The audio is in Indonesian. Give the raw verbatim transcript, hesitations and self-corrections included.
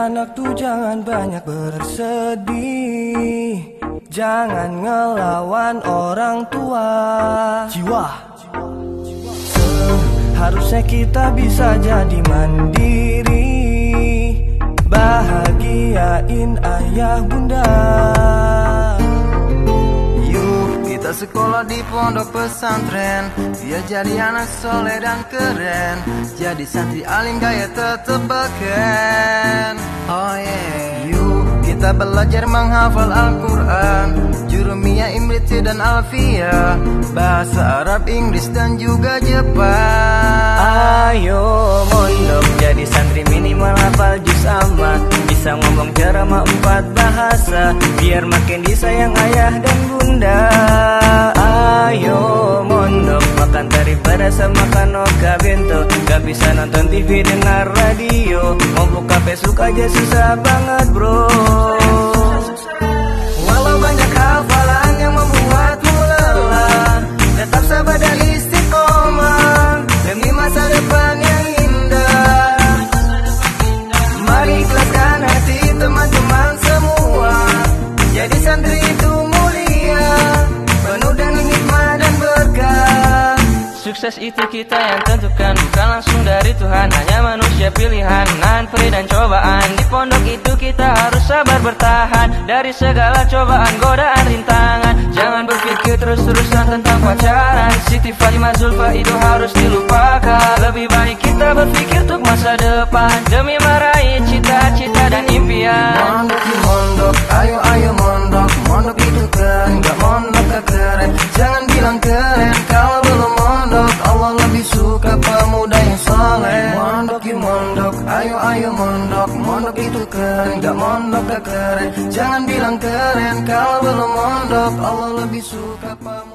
anak tuh jangan banyak bersedih, jangan ngelawan orang tua. Jiwa seharusnya kita bisa jadi mandiri, bahagiain ayah bunda. Kita sekolah di pondok pesantren, biar jadi anak soleh dan keren, jadi santri alim gaya tetep beken. Oh yeah. Yuk kita belajar menghafal Al-Quran, Jurumiyah, Imriti dan Alfiyah, bahasa Arab, Inggris dan juga Jepang. Ayo mondok jadi santri minimal hafal juz amma, bisa ngomong ceramah empat bahasa, biar makin disayang ayah dan bunda. Ayo mondok makan daripada semakan oka bento, gak bisa nonton T V dengar radio, mau buka Facebook aja susah banget bro. Walau banyak hafalan yang membuatmu lelah, tetap sabar dan istiqomah demi masa depan yang indah. Mari ikhlaskan hati teman-teman semua, jadi santri itu mulia, penuh dengan hikmah dan berkah. Sukses itu kita yang tentukan, bukan langsung dari Tuhan, hanya manusia pilihan. Nahan perih dan cobaan, di pondok itu kita harus sabar bertahan dari segala cobaan, godaan, rintangan. Jangan berpikir terus-terusan tentang pacaran, Siti Fatimah Zulfa itu harus dilupakan. Lebih baik kita berpikir untuk masa depan, demi meraih cita-cita dan impian. Mondok di mondok, ayo ayo mondok, mondok itu keren, gak mondok gak keren. Jangan bilang keren kalau belum mondok, Allah lebih suka pemuda yang soleh. Mondok di mondok, ayo ayo mondok, mondok itu keren, gak mondok gak keren. Jangan bilang keren kalau belum mondok, Allah lebih suka pemuda.